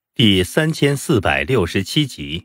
第3467集。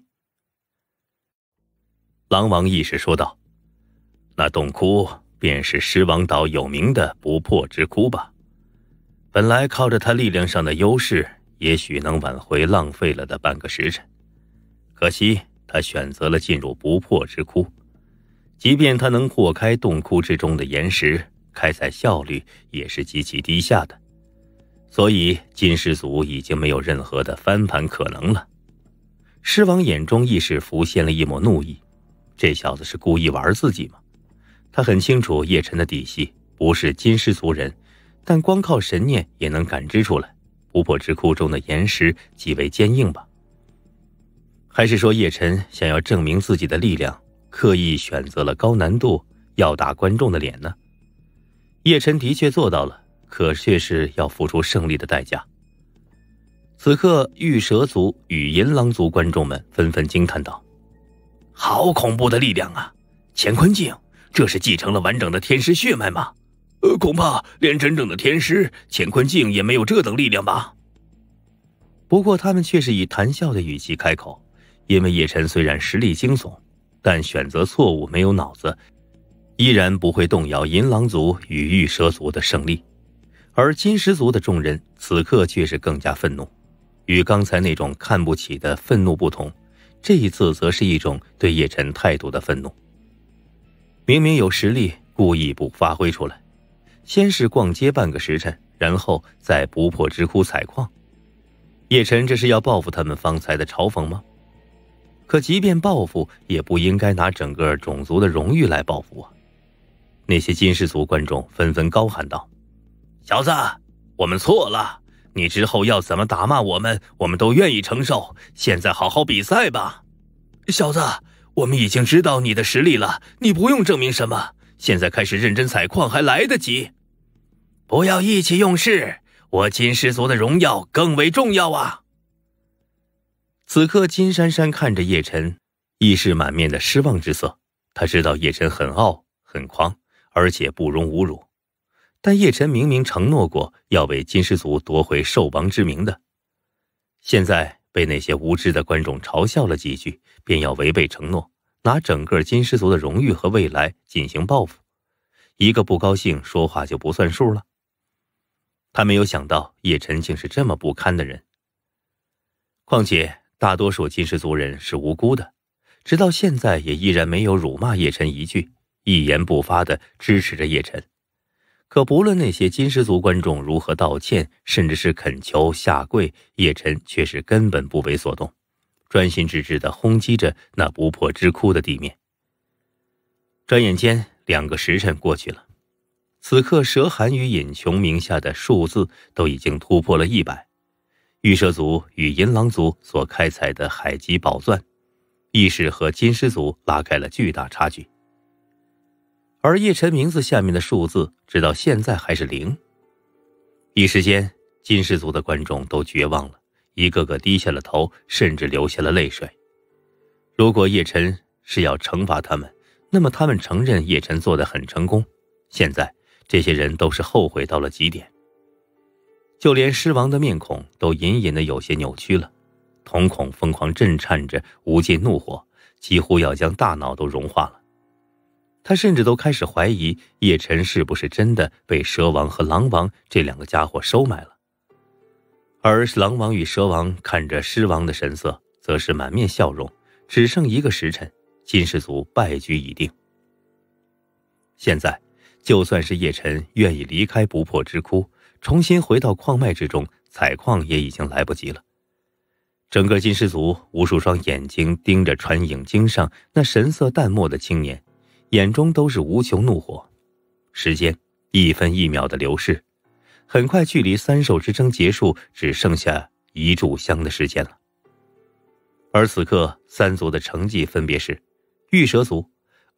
狼王义士说道：“那洞窟便是狮王岛有名的不破之窟吧？本来靠着他力量上的优势，也许能挽回浪费了的半个时辰。可惜他选择了进入不破之窟，即便他能破开洞窟之中的岩石，开采效率也是极其低下的。所以金狮族已经没有任何的翻盘可能了。”狮王眼中亦是浮现了一抹怒意，这小子是故意玩自己吗？他很清楚叶晨的底细，不是金狮族人，但光靠神念也能感知出来，不破之窟中的岩石极为坚硬吧？还是说叶晨想要证明自己的力量，刻意选择了高难度要打观众的脸呢？叶晨的确做到了，可却是要付出胜利的代价。此刻玉蛇族与银狼族观众们纷纷惊叹道：“好恐怖的力量啊！乾坤镜，这是继承了完整的天师血脉吗？恐怕连真正的天师乾坤镜也没有这等力量吧？”不过他们却是以谈笑的语气开口，因为叶晨虽然实力惊悚，但选择错误没有脑子，依然不会动摇银狼族与玉蛇族的胜利。而金狮族的众人此刻却是更加愤怒，与刚才那种看不起的愤怒不同，这一次则是一种对叶晨态度的愤怒。明明有实力，故意不发挥出来，先是逛街半个时辰，然后再不破之窟采矿。叶晨这是要报复他们方才的嘲讽吗？可即便报复，也不应该拿整个种族的荣誉来报复啊！那些金狮族观众纷纷高喊道：“小子，我们错了，你之后要怎么打骂我们，我们都愿意承受，现在好好比赛吧。”“小子，我们已经知道你的实力了，你不用证明什么，现在开始认真采矿还来得及。”“不要意气用事，我金狮族的荣耀更为重要啊！”此刻金珊珊看着叶晨，亦是满面的失望之色。他知道叶晨很傲很狂，而且不容侮辱，但叶晨明明承诺过要为金狮族夺回兽王之名的，现在被那些无知的观众嘲笑了几句，便要违背承诺，拿整个金狮族的荣誉和未来进行报复。一个不高兴，说话就不算数了。他没有想到叶晨竟是这么不堪的人。况且大多数金狮族人是无辜的，直到现在也依然没有辱骂叶晨一句，一言不发地支持着叶晨。可不论那些金狮族观众如何道歉，甚至是恳求下跪，叶晨却是根本不为所动，专心致志地轰击着那不破之窟的地面。转眼间2个时辰过去了，此刻蛇寒与尹琼名下的数字都已经突破了100，玉蛇族与银狼族所开采的海极宝钻，亦是和金狮族拉开了巨大差距。而叶晨名字下面的数字直到现在还是0。一时间金狮族的观众都绝望了，一个个低下了头，甚至流下了泪水。如果叶晨是要惩罚他们，那么他们承认叶晨做得很成功，现在这些人都是后悔到了极点。就连狮王的面孔都隐隐的有些扭曲了，瞳孔疯狂震颤着无尽怒火，几乎要将大脑都融化了。他甚至都开始怀疑叶晨是不是真的被蛇王和狼王这2个家伙收买了。而狼王与蛇王看着狮王的神色，则是满面笑容，只剩1个时辰，金狮族败局已定。现在就算是叶晨愿意离开不破之窟，重新回到矿脉之中采矿，也已经来不及了。整个金狮族无数双眼睛盯着穿影经上那神色淡漠的青年，眼中都是无穷怒火。时间1分1秒的流逝，很快距离3兽之争结束只剩下1炷香的时间了。而此刻3族的成绩分别是：玉蛇族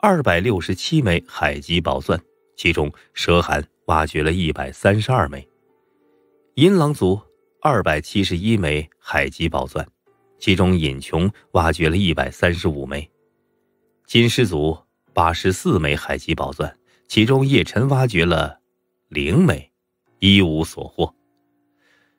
267枚海极宝钻，其中蛇寒挖掘了132枚；银狼族271枚海极宝钻，其中尹琼挖掘了135枚；金狮族84枚海极宝钻，其中叶晨挖掘了0枚，一无所获。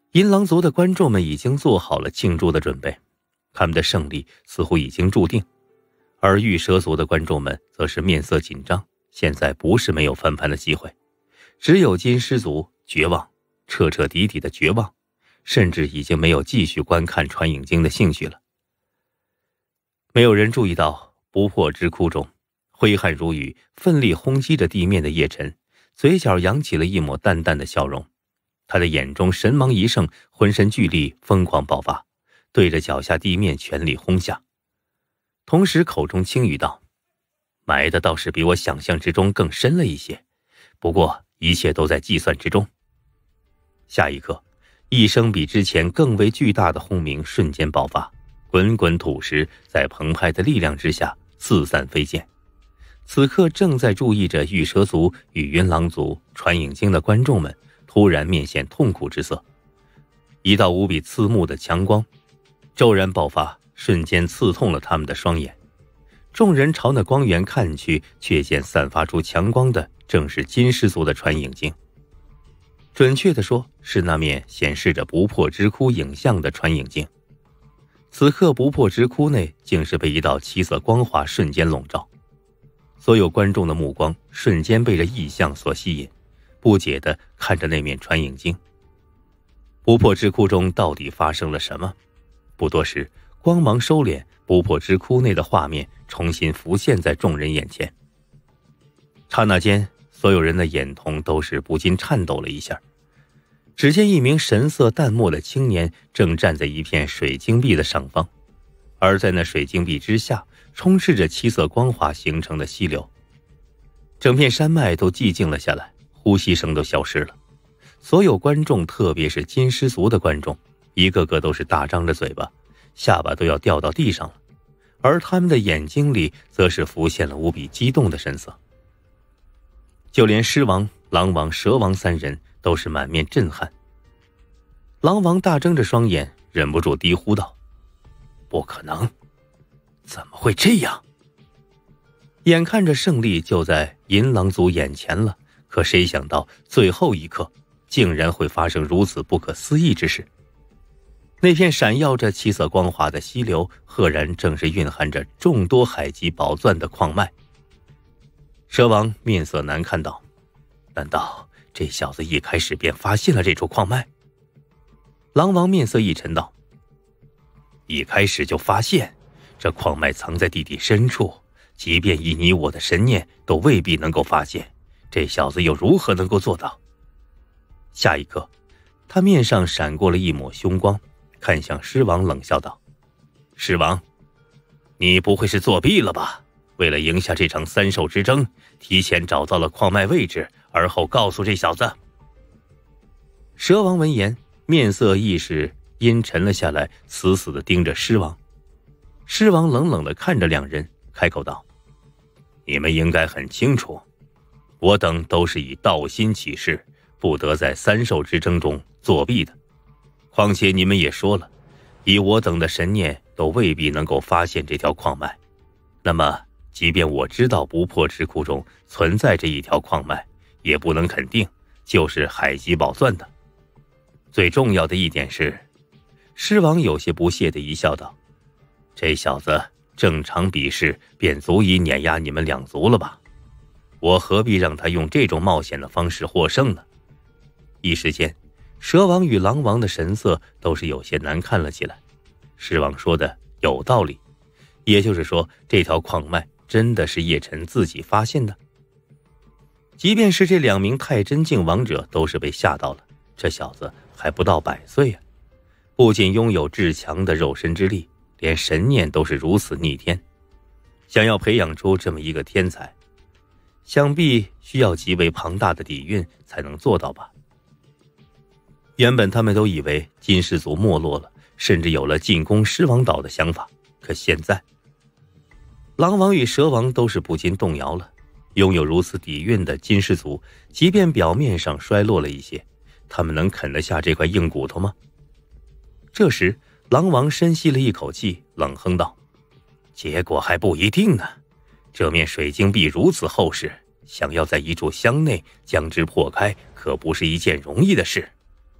银狼族的观众们已经做好了庆祝的准备，他们的胜利似乎已经注定，而玉蛇族的观众们则是面色紧张，现在不是没有翻盘的机会，只有金狮族绝望，彻彻底底的绝望，甚至已经没有继续观看传影经的兴趣了。没有人注意到不破之窟中挥汗如雨奋力轰击着地面的叶晨，嘴角扬起了一抹淡淡的笑容，他的眼中神芒一盛，浑身巨力疯狂爆发，对着脚下地面全力轰下，同时口中轻语道：埋的倒是比我想象之中更深了一些，不过一切都在计算之中。下一刻，一声比之前更为巨大的轰鸣瞬间爆发，滚滚土石在澎湃的力量之下四散飞溅。此刻正在注意着玉蛇族与云狼族传影经的观众们突然面现痛苦之色，一道无比刺目的强光骤然爆发，瞬间刺痛了他们的双眼。众人朝那光源看去，却见散发出强光的正是金狮族的传影经，准确地说是那面显示着不破之窟影像的传影经。此刻不破之窟内竟是被一道七色光华瞬间笼罩，所有观众的目光瞬间被这异象所吸引，不解地看着那面传影经。不破之窟中到底发生了什么？不多时，光芒收敛，不破之窟内的画面重新浮现在众人眼前。刹那间，所有人的眼瞳都是不禁颤抖了一下。只见一名神色淡漠的青年正站在一片水晶壁的上方，而在那水晶壁之下充斥着七色光华形成的溪流，整片山脉都寂静了下来，呼吸声都消失了。所有观众，特别是金狮族的观众，一个个都是大张着嘴巴，下巴都要掉到地上了，而他们的眼睛里则是浮现了无比激动的神色。就连狮王、狼王、蛇王三人都是满面震撼。狼王大睁着双眼，忍不住低呼道：不可能，怎么会这样？眼看着胜利就在银狼族眼前了，可谁想到最后一刻竟然会发生如此不可思议之事。那片闪耀着七色光华的溪流，赫然正是蕴含着众多海级宝钻的矿脉。蛇王面色难看道：难道这小子一开始便发现了这处矿脉？狼王面色一沉道：一开始就发现？这矿脉藏在地底深处，即便以你我的神念都未必能够发现，这小子又如何能够做到？下一刻，他面上闪过了一抹凶光，看向狮王冷笑道：狮王，你不会是作弊了吧？为了赢下这场三兽之争，提前找到了矿脉位置，而后告诉这小子。蛇王闻言，面色亦是阴沉了下来，死死地盯着狮王。狮王冷冷地看着两人，开口道：你们应该很清楚，我等都是以道心起誓，不得在三兽之争中作弊的。况且你们也说了，以我等的神念都未必能够发现这条矿脉，那么即便我知道不破之窟中存在这一条矿脉，也不能肯定就是海级宝钻的。最重要的一点是，狮王有些不屑地一笑道：这小子正常比试便足以碾压你们两族了吧？我何必让他用这种冒险的方式获胜呢？一时间，蛇王与狼王的神色都是有些难看了起来。狮王说的有道理，也就是说，这条矿脉真的是叶晨自己发现的。即便是这两名太真境王者都是被吓到了，这小子还不到100岁啊，不仅拥有至强的肉身之力，连神念都是如此逆天。想要培养出这么一个天才，想必需要极为庞大的底蕴才能做到吧。原本他们都以为金氏族没落了，甚至有了进攻狮王岛的想法，可现在狼王与蛇王都是不禁动摇了。拥有如此底蕴的金氏族，即便表面上衰落了一些，他们能啃得下这块硬骨头吗？这时狼王深吸了一口气，冷哼道：结果还不一定呢，这面水晶壁如此厚实，想要在一炷香内将之破开，可不是一件容易的事。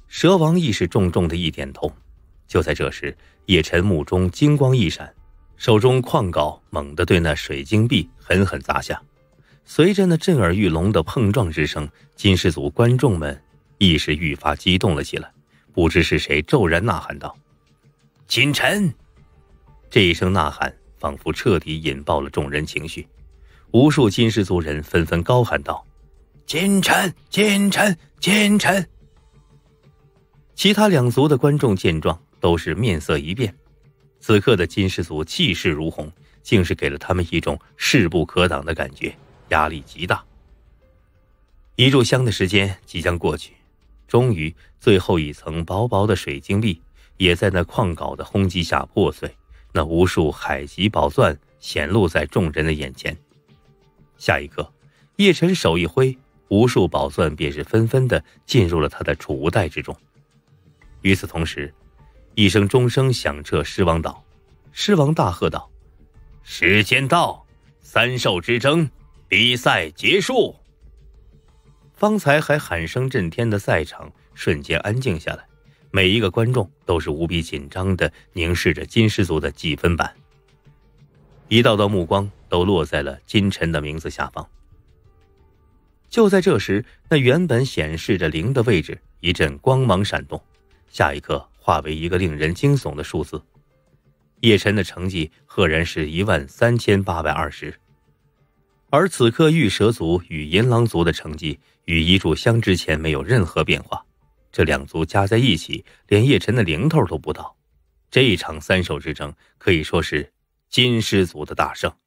蛇王亦是重重的一点头。就在这时，叶晨目中金光一闪，手中矿镐猛地对那水晶壁狠狠砸下。随着那震耳欲聋的碰撞之声，金氏族观众们亦是愈发激动了起来。不知是谁骤然呐喊道：“金晨！”这一声呐喊仿佛彻底引爆了众人情绪，无数金氏族人纷纷高喊道：“金晨！金晨！金晨！”其他两族的观众见状都是面色一变，此刻的金氏族气势如虹，竟是给了他们一种势不可挡的感觉，压力极大。一炷香的时间即将过去，终于最后一层薄薄的水晶壁也在那矿镐的轰击下破碎，那无数海级宝钻显露在众人的眼前。下一刻，叶晨手一挥，无数宝钻便是纷纷地进入了他的储物袋之中。与此同时，一声钟声响彻狮王岛，狮王大喝道：“时间到，三兽之争，比赛结束！”方才还喊声震天的赛场瞬间安静下来，每一个观众都是无比紧张地凝视着金氏族的计分板，一道道目光都落在了金晨的名字下方。就在这时，那原本显示着0的位置一阵光芒闪动，下一刻化为一个令人惊悚的数字。叶晨的成绩赫然是13820，而此刻玉蛇族与银狼族的成绩与一炷香之前没有任何变化，这两族加在一起连叶晨的零头都不到。这一场三兽之争可以说是金狮族的大胜。